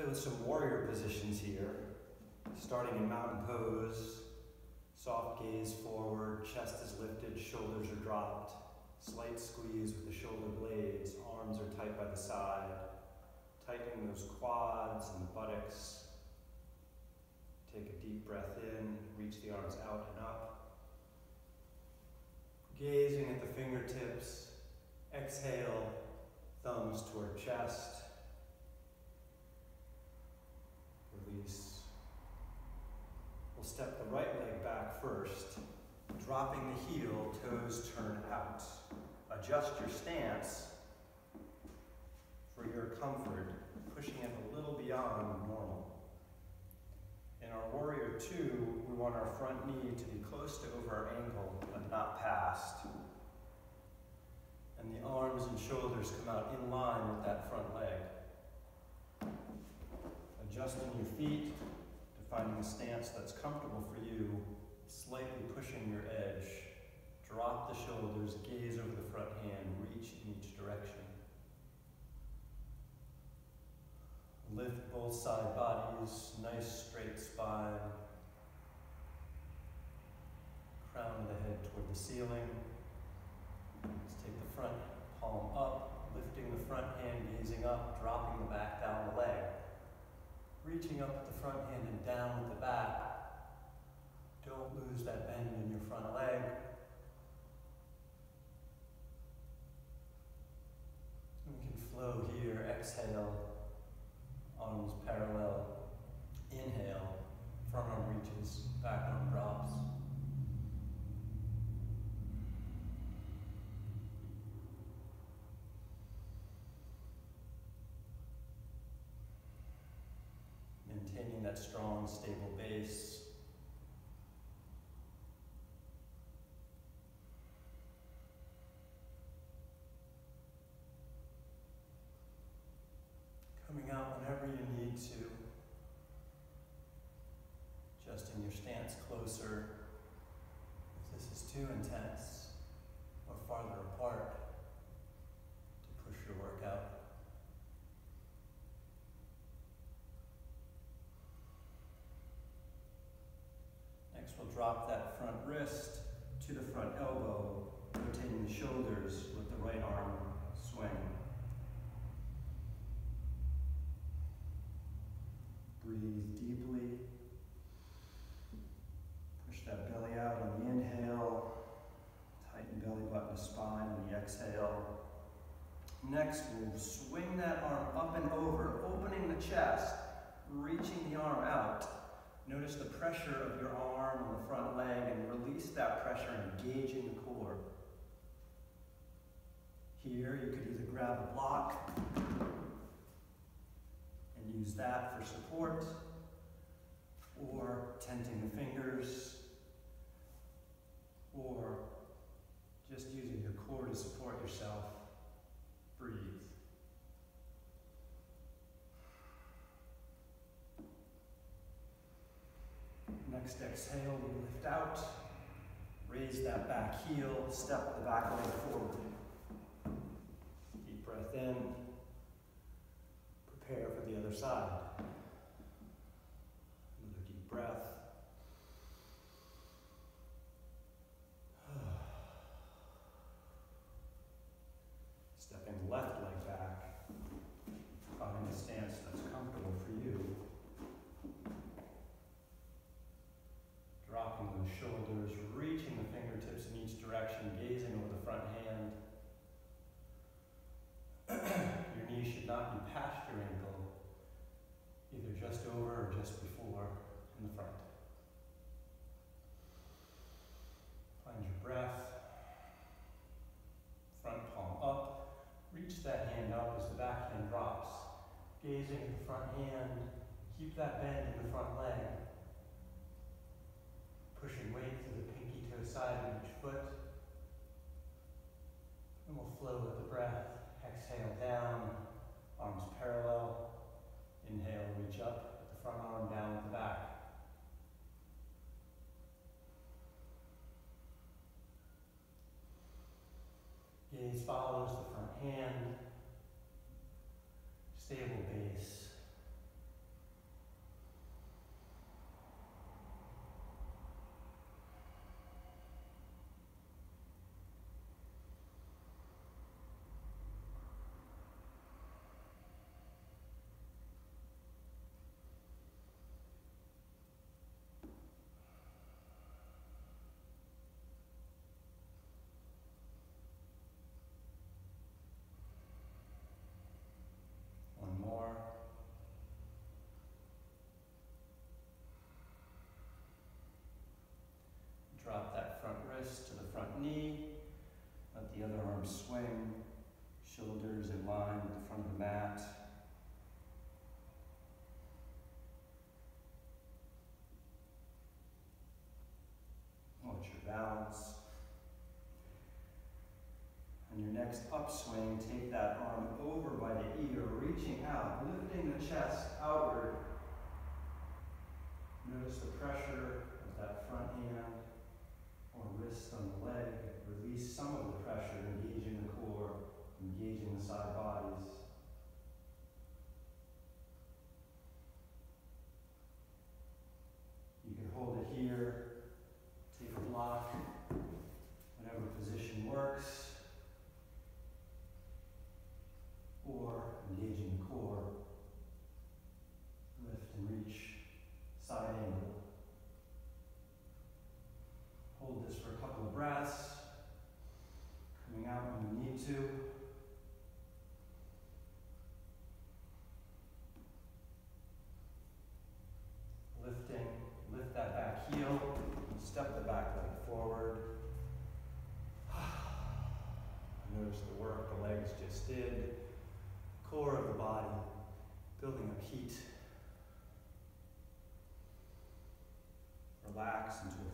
with some warrior positions here, starting in mountain pose. Soft gaze forward, chest is lifted, shoulders are dropped. Slight squeeze with the shoulder blades, arms are tight by the side. Tightening those quads and the buttocks. Take a deep breath in, reach the arms out and up. Gazing at the fingertips, exhale, thumbs toward chest. Release. We'll step the right leg back first, dropping the heel, toes turn out. Adjust your stance for your comfort, pushing it a little beyond normal. In our warrior two, we want our front knee to be close to over our ankle, but not past. And the arms and shoulders come out in line with that front leg. Adjusting your feet, finding a stance that's comfortable for you, slightly pushing your edge. Drop the shoulders, gaze over the front hand, reach in each direction. Lift both side bodies, nice straight spine. Crown of the head toward the ceiling. Let's take the front palm up, lifting the front hand, gazing up, dropping the back down the leg. Reaching up with the front hand and down with the back. Don't lose that bend in your front leg. And we can flow here, exhale, arms parallel. Inhale, front arm reaches, back arm drops. Maintaining that strong, stable base. Coming out whenever you need to. Adjusting your stance closer. If this is too intense or farther apart, to push your work out. Next, we'll drop that front wrist to the front elbow, rotating the shoulders with the right arm swing. Breathe deeply. Push that belly out on the inhale. Tighten belly button to spine on the exhale. Next, we'll swing that arm up and over, opening the chest, reaching the arm out. Notice the pressure of your arm on the front leg and release that pressure, engaging the core. Here, you could either grab a block and use that for support, or tenting the fingers, or just using your core to support yourself. Breathe. Next exhale, we lift out, raise that back heel, step the back leg forward. Deep breath in, prepare for the other side. Another deep breath. Stepping the left leg back, finding a stance that's comfortable for you. Dropping those shoulders, reaching the fingertips in each direction, gazing over the front hand. Your knee should not be past your ankle, either just over or just before in the front. Find your breath. Front palm up. Reach that hand up as the back hand drops. Gazing at the front hand. Keep that bend in the front leg. Pushing weight through the pinky toe side of each foot. And we'll flow with the breath. Exhale down, arms parallel. Inhale, reach up, with the front arm down with the back. Gaze follows the front hand. Stable base. On your next upswing, take that arm over by the ear, reaching out, lifting the chest outward. Notice the pressure of that front hand or wrist on the leg. Release some of the pressure, engaging the core, engaging the side bodies. You can hold it here, take a block, whatever position works, or engaging the core, lift and reach, side angle. Hold this for a couple of breaths, coming out when you need to. Lifting, lift that back heel, step the back leg forward. Notice the work the legs just did. Core of the body, building up heat. Relax into a